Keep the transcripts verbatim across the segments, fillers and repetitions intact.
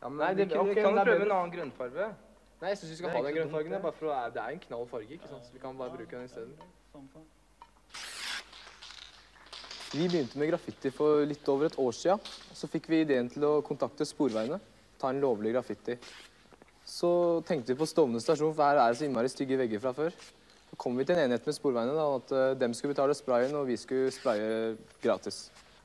Ja, men Nei, det, vi, okay, vi kan det er prøve bedre. en annen grønnfarge. Nei, jeg synes vi skal Det er ha ikke den så grønnfargen, dumt, bare for å, det er en knall farge, ikke sant? Så vi kan bare bruke den i stedet. Vi begynte med graffiti for litt over et år siden. Så fikk vi ideen til å kontakte Sporveiene, ta en lovlig graffiti. Så tenkte vi på Stovner stasjon, for her er det så innmari stygge vegger fra før. Så kom vi til en enighet med Sporveiene, da, at uh, dem skulle betale sprayen, og vi skulle spraye gratis.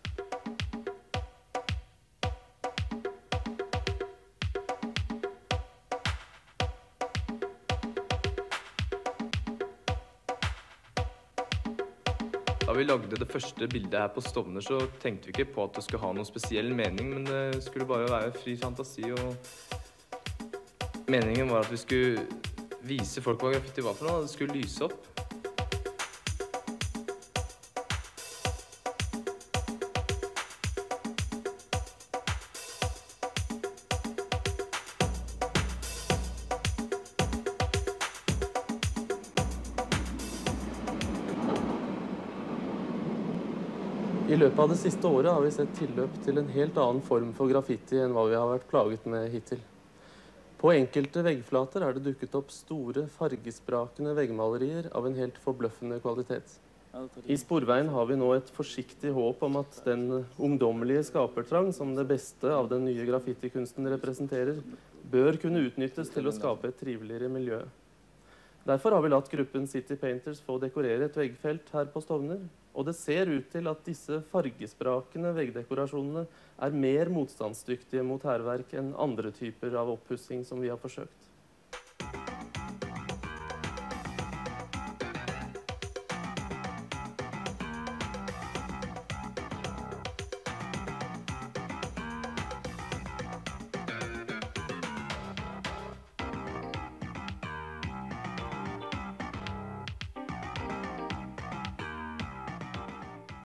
Da vi lagde det første bildet her på Stovner, så tenkte vi ikke på at det skulle ha noen spesiell mening, men det skulle bare være fri fantasi, og meningen var at vi skulle vise folk hva graffiti var for noe, og det skulle lyse opp. I løpet av det siste året har vi sett tilløp til en helt annen form for graffiti enn hva vi har vært plaget med hittil. På enkelte veggflater er det dukket opp store, fargesprakende veggmalerier av en helt forbløffende kvalitet. I Sporveien har vi nå et forsiktig håp om at den ungdommelige skapertrang som det beste av den nye graffitikunsten representerer, bør kunne utnyttes til å skape et triveligere miljø. Derfor har vi latt gruppen City Painters få dekorere et veggfelt her på Stovner, og det ser ut til at disse fargesprakende veggdekorasjonene er mer motstandsdyktige mot hærverk enn andre typer av oppussing som vi har forsøkt.